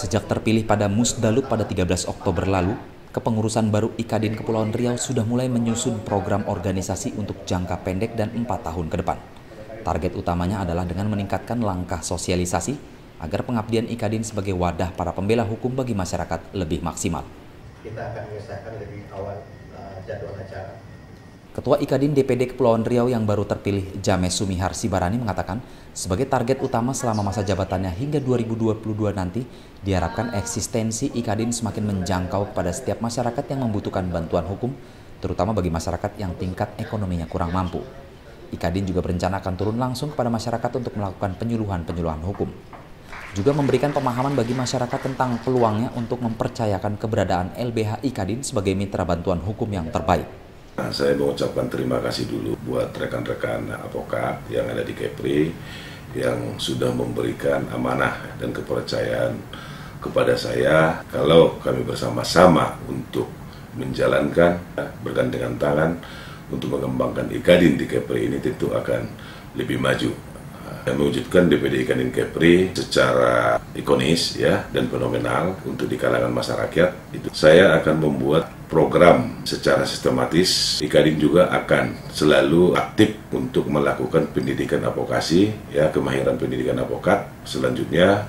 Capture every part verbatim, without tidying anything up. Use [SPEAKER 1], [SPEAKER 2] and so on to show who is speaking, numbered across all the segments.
[SPEAKER 1] Sejak terpilih pada Musdaluk pada tiga belas Oktober lalu, kepengurusan baru I Kadin Kepulauan Riau sudah mulai menyusun program organisasi untuk jangka pendek dan empat tahun ke depan. Target utamanya adalah dengan meningkatkan langkah sosialisasi agar pengabdian I Kadin sebagai wadah para pembela hukum bagi masyarakat lebih maksimal.
[SPEAKER 2] Kita akan menyelesaikan lebih awal uh, jadwal acara.
[SPEAKER 1] Ketua I Kadin D P D Kepulauan Riau yang baru terpilih, James Sumihar Sibarani, mengatakan sebagai target utama selama masa jabatannya hingga dua ribu dua puluh dua nanti, diharapkan eksistensi I Kadin semakin menjangkau kepada setiap masyarakat yang membutuhkan bantuan hukum, terutama bagi masyarakat yang tingkat ekonominya kurang mampu. I Kadin juga berencana akan turun langsung kepada masyarakat untuk melakukan penyuluhan-penyuluhan hukum. Juga memberikan pemahaman bagi masyarakat tentang peluangnya untuk mempercayakan keberadaan L B H I Kadin sebagai mitra bantuan hukum yang terbaik.
[SPEAKER 3] Nah, saya mengucapkan terima kasih dulu buat rekan-rekan advokat yang ada di Kepri yang sudah memberikan amanah dan kepercayaan kepada saya kalau kami bersama-sama untuk menjalankan bergandengan tangan untuk mengembangkan I Kadin di Kepri ini tentu akan lebih maju. Dan mewujudkan D P D I Kadin Kepri secara ikonis ya dan fenomenal untuk di kalangan masyarakat. Itu saya akan membuat program secara sistematis. I Kadin juga akan selalu aktif untuk melakukan pendidikan advokasi ya, kemahiran pendidikan advokat. Selanjutnya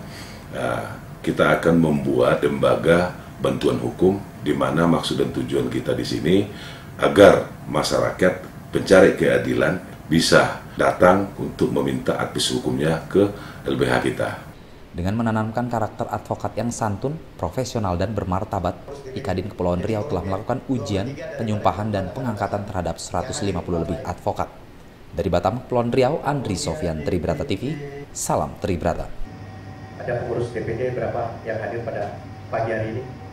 [SPEAKER 3] kita akan membuat lembaga bantuan hukum di mana maksud dan tujuan kita di sini agar masyarakat pencari keadilan bisa datang untuk meminta advis hukumnya ke L B H kita.
[SPEAKER 1] Dengan menanamkan karakter advokat yang santun, profesional, dan bermartabat, I Kadin Kepulauan Riau telah melakukan ujian, penyumpahan, dan pengangkatan terhadap seratus lima puluh lebih advokat. Dari Batam, Kepulauan Riau, Andri Sofyan, Tribrata T V, salam Tribrata.
[SPEAKER 2] Ada pengurus D P D berapa yang hadir pada pagi hari ini?